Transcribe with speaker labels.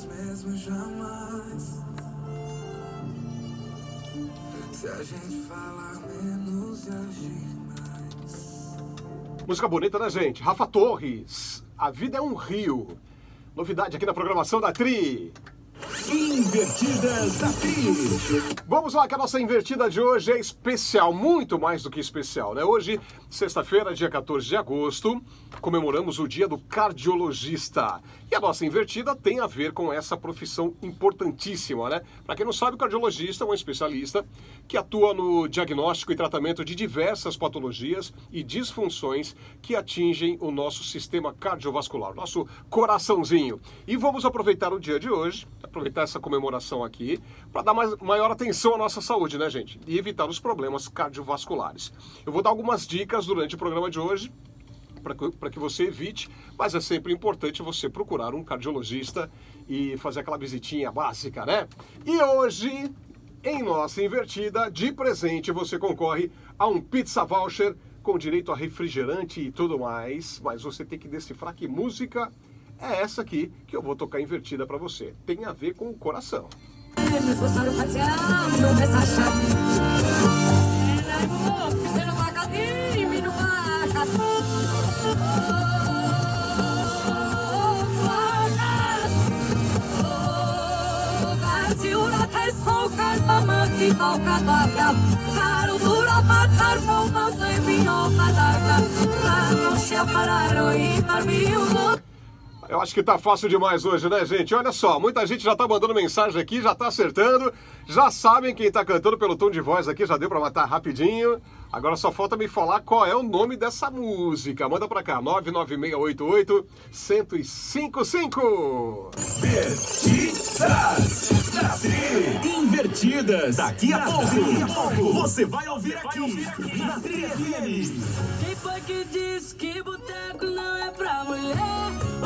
Speaker 1: os mesmos jamais. Se a gente falar menos e agir mais.
Speaker 2: Música bonita, né, gente? Rafa Torres, A Vida é um Rio. Novidade aqui na programação da Tri.
Speaker 3: Invertidas da Tri.
Speaker 2: Vamos lá, que a nossa invertida de hoje é especial, muito mais do que especial, né? Hoje, sexta-feira, dia 14 de agosto, comemoramos o Dia do Cardiologista. E a nossa invertida tem a ver com essa profissão importantíssima, né? Para quem não sabe, o cardiologista é um especialista que atua no diagnóstico e tratamento de diversas patologias e disfunções que atingem o nosso sistema cardiovascular, nosso coraçãozinho. E vamos aproveitar o dia de hoje, aproveitar essa comemoração aqui, para dar maior atenção à nossa saúde, né, gente? E evitar os problemas cardiovasculares. Eu vou dar algumas dicas durante o programa de hoje, para que você evite, mas é sempre importante você procurar um cardiologista e fazer aquela visitinha básica, né? E hoje, em nossa invertida, de presente, você concorre a um pizza voucher com direito a refrigerante e tudo mais, mas você tem que decifrar que música é essa aqui que eu vou tocar invertida para você. Tem a ver com o coração. Eu acho que tá fácil demais hoje, né, gente? Olha só, muita gente já tá mandando mensagem aqui, já tá acertando, já sabem quem tá cantando pelo tom de voz aqui, já deu pra matar rapidinho. Agora só falta me falar qual é o nome dessa música. Manda pra cá, 99688-1055.
Speaker 3: Invertidas da Tri. Invertidas. Daqui a pouco você vai ouvir aqui na Tri FM.
Speaker 4: Quem foi que disse que boteco não é pra mulher?